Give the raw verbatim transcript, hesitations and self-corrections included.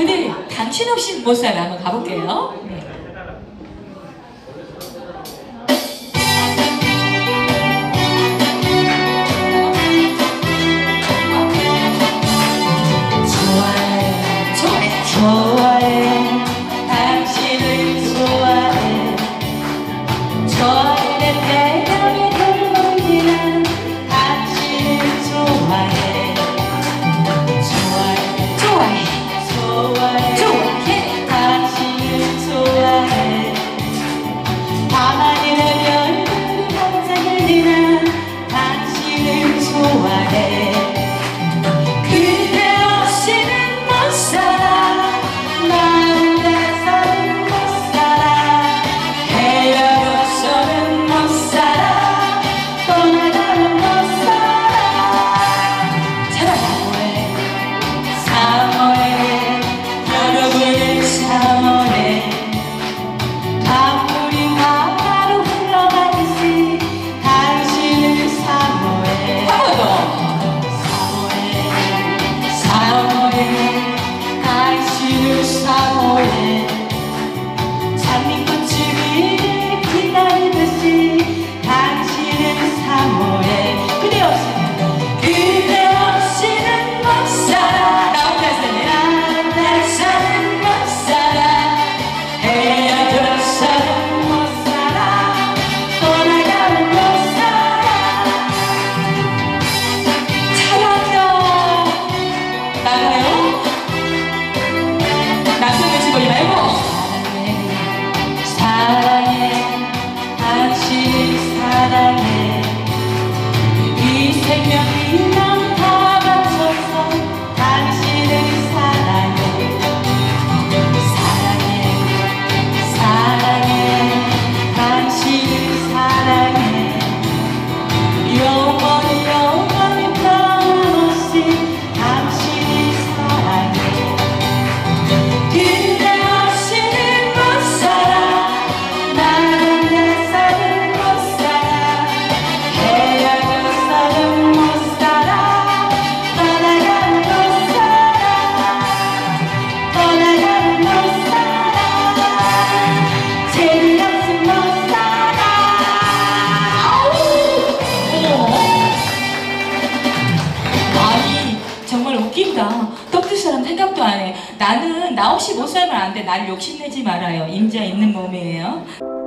그대 당신 없이 못 살아. 한번 가볼게요. 네. 좋아해, 당신을 좋아해. 좋아해, 내 맘에 돌보이는 당신을 좋아해. 좋아해, 좋아해, 좋아해, 좋아해. 당신을 좋아해. 밤하늘의 별들이 반짝이는 당신을 좋아해. 사모해 장미꽃이 위를 기다리듯이 당신을 사모해. 그대 없이는 그대 없이는 못 살아. 나 혼자서는 난 달사는 못 살아. 헤어져서는 못 살아. 떠나가는 못 살아. 잘한다. 나가요? 남편 눈치 보지 말고. 사랑해, 사랑해, 당신을 사랑해. 이 생명이 난 다 바쳐서 당신을 사랑해. 사랑해, 사랑해, 당신을 사랑해. 영원히 영원히 변함없이 당신을 사랑해. 그대 없이는 못 살아. 나는 달사는 못 살아. 헤어져서는 못 살아. 떠나가는 못 살아. 떠나가는 못 살아. 재미없이 못 살아. 아니 정말 웃긴다. 떡들 사람 생각도 안 해. 나는 나 없이 못 살면 안 돼. 나를 욕심내지 말아요. 임자 있는 몸이에요.